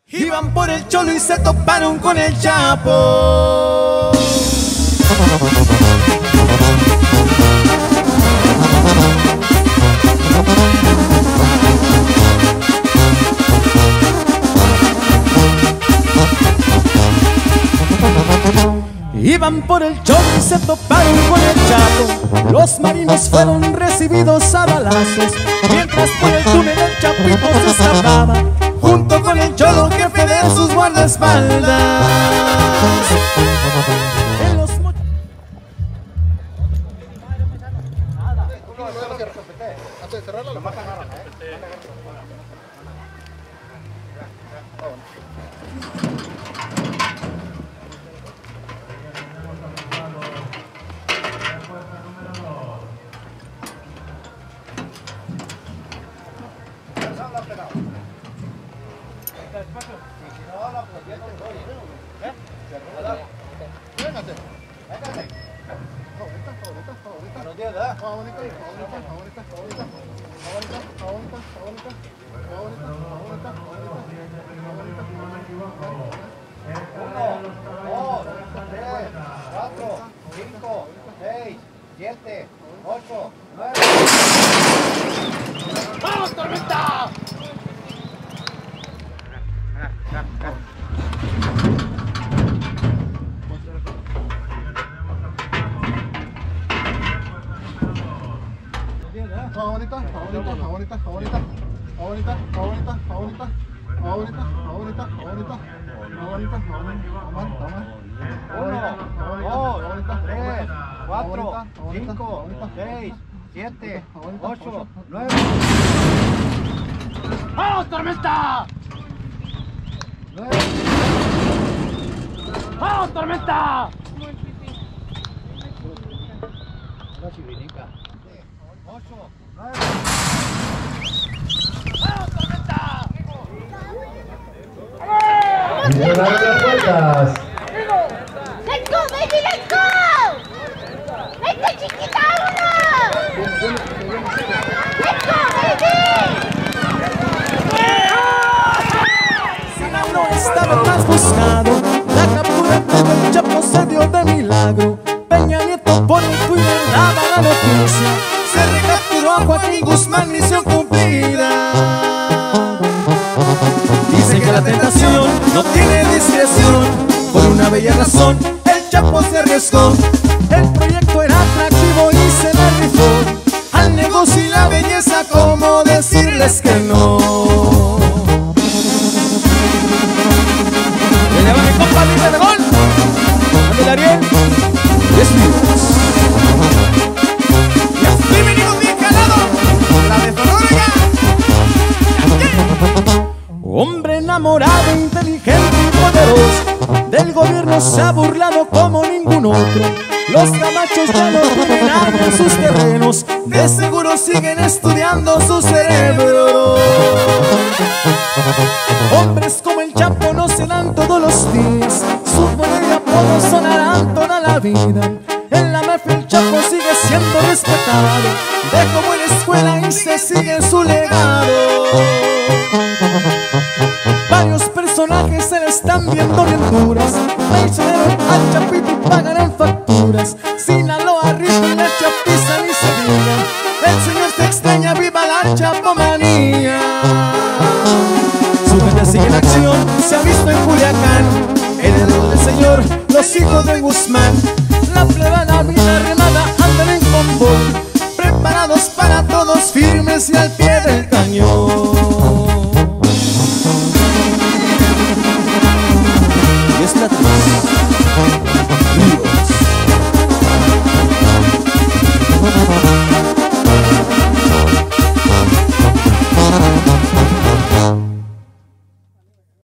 Iban por el Cholo y se toparon con el Chapo. Iban por el Cholo y se toparon con el Chapo. Los marinos fueron recibidos a balazos, mientras por el túnel el Chapito se escapaba, junto con el Cholo, jefe de sus guardaespaldas. ¡Vamos, Tormenta! ¡Vamos, Tormenta! ¡Vamos, Tormenta! ¡Let's go, baby, let's go! ¡Vente, chiquita, vámonos! ¡Let's go, baby! Sinaloa estaba más buscado, la captura del Chapo se dio de milagro. Peña Nieto por el Twitter daba la noticia, se recapturó a Joaquín Guzmán, misión cumplida. Dice que la tentación no tiene discreción, por una bella razón el Chapo se arriesgó. El proyecto era atractivo y se la rifó, al negocio y la belleza, ¿cómo decirles que no? ¡Que le va mi compa libre de gol! ¡Ándale, Ariel! 10 minutos. Y así venimos bien calados, la de Sonora ya. Hombre enamorado, inteligente y poderoso, del gobierno se ha burlado como ningún otro. Los gamachos ya no dominan en sus terrenos, de seguro siguen estudiando su cerebro. Hombres como el Chapo no se dan todos los días, sus poder y apodos sonarán toda la vida. En la mafia el Chapo sigue siendo respetado, dejó buena escuela y se sigue su legado. Varios personajes se le están viendo aventuras, traicionaron al Chapito y pagarán facturas. Sinaloa, Rico y la Chapiza ni se diga, el señor te extraña, viva la chapomanía. Su gente sigue en acción, se ha visto en Culiacán, en el rol del señor, los hijos de Guzmán. La pleba, la vida remada, andan en convoy.